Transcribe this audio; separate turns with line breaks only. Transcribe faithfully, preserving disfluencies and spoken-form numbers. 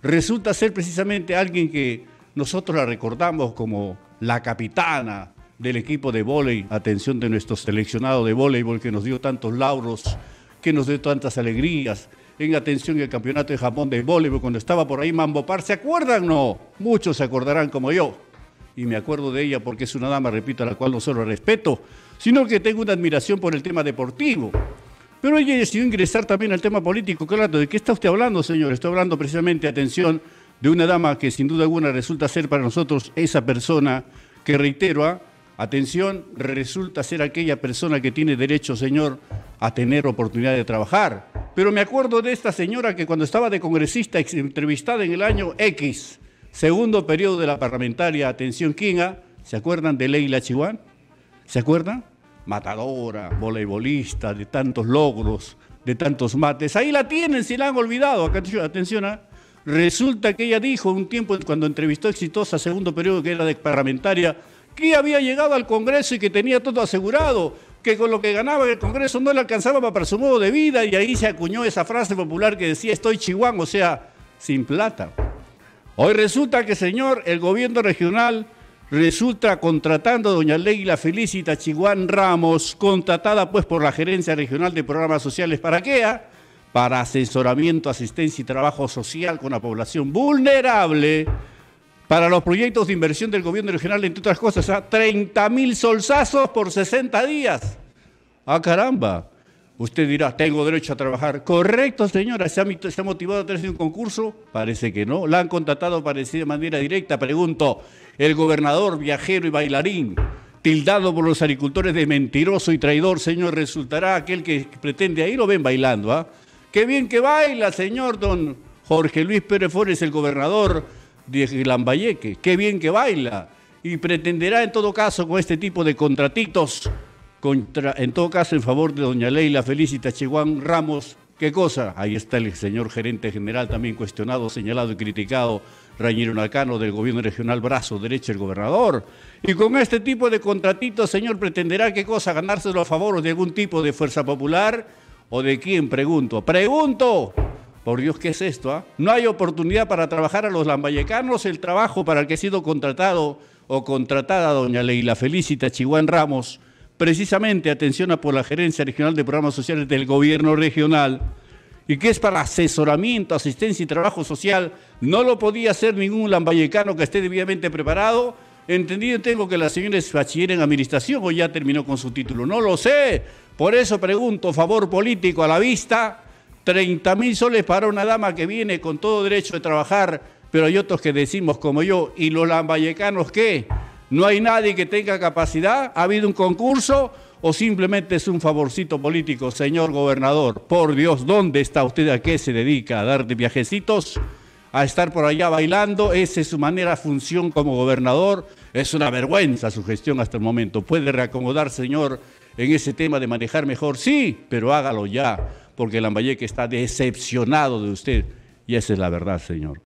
resulta ser precisamente alguien que nosotros la recordamos como la capitana del equipo de vóley, atención de nuestro seleccionado de voleibol que nos dio tantos lauros, que nos dio tantas alegrías, en atención al campeonato de Japón de voleibol, cuando estaba por ahí Mambo Par, ¿se acuerdan? No, muchos se acordarán como yo, y me acuerdo de ella porque es una dama, repito, a la cual no solo respeto, sino que tengo una admiración por el tema deportivo. Pero ella decidió ingresar también al tema político. Claro, ¿de qué está usted hablando, señor? Estoy hablando precisamente, atención, de una dama que sin duda alguna resulta ser para nosotros esa persona que, reitero, ¿ah? atención, resulta ser aquella persona que tiene derecho, señor, a tener oportunidad de trabajar. Pero me acuerdo de esta señora que cuando estaba de congresista entrevistada en el año X, segundo periodo de la parlamentaria, atención, ¿quién? ¿Ah? ¿Se acuerdan de Leila Chihuán? ¿Se acuerdan? Matadora, voleibolista, de tantos logros, de tantos mates. Ahí la tienen, se la han olvidado. Atención, ¿ah? Resulta que ella dijo un tiempo, cuando entrevistó exitosa, segundo periodo que era de parlamentaria, que había llegado al Congreso y que tenía todo asegurado, que con lo que ganaba en el Congreso no le alcanzaba para su modo de vida, y ahí se acuñó esa frase popular que decía, estoy chihuán, o sea, sin plata. Hoy resulta que, señor, el gobierno regional resulta contratando a doña Leila Felicita Chihuán Ramos, contratada pues por la Gerencia Regional de Programas Sociales, ¿para qué? Para asesoramiento, asistencia y trabajo social con la población vulnerable, para los proyectos de inversión del gobierno regional, entre otras cosas, a treinta mil solsazos por sesenta días. ¡Ah, caramba! Usted dirá, tengo derecho a trabajar. Correcto, señora, ¿se ha, se ha motivado a tener un concurso? Parece que no. ¿La han contratado, parece, de manera directa? Pregunto, el gobernador, viajero y bailarín, tildado por los agricultores de mentiroso y traidor, señor, resultará aquel que pretende, ahí lo ven bailando, ¿ah? ¿eh? ¡Qué bien que baila, señor don Jorge Luis Pérez Flores, el gobernador de Lambayeque! ¡Qué bien que baila! Y pretenderá, en todo caso, con este tipo de contratitos, contra, en todo caso, en favor de doña Leila Felicita Chihuán Ramos, ¿qué cosa? Ahí está el señor gerente general, también cuestionado, señalado y criticado, Rañero Nacano, del gobierno regional, brazo derecho del gobernador. Y con este tipo de contratitos, señor, pretenderá, ¿qué cosa? Ganárselo a favor de algún tipo de fuerza popular, ¿o de quién? Pregunto. ¡Pregunto! Por Dios, ¿qué es esto? ¿Ah? No hay oportunidad para trabajar a los lambayecanos. El trabajo para el que ha sido contratado o contratada doña Leila Felicita Chihuán Ramos, precisamente, atención, a por la Gerencia Regional de Programas Sociales del Gobierno Regional, y que es para asesoramiento, asistencia y trabajo social, no lo podía hacer ningún lambayecano que esté debidamente preparado. Entendido tengo que la señora es bachiller en administración o ya terminó con su título. No lo sé. Por eso pregunto, favor político a la vista, treinta mil soles para una dama que viene con todo derecho de trabajar, pero hay otros que decimos como yo, ¿y los lambayecanos qué? ¿No hay nadie que tenga capacidad? ¿Ha habido un concurso o simplemente es un favorcito político, señor gobernador? Por Dios, ¿dónde está usted? ¿A qué se dedica? ¿A dar de viajecitos? ¿A estar por allá bailando? ¿Esa es su manera, función como gobernador? Es una vergüenza su gestión hasta el momento. ¿Puede reacomodar, señor, en ese tema de manejar mejor? Sí, pero hágalo ya, porque Lambayeque está decepcionado de usted. Y esa es la verdad, señor.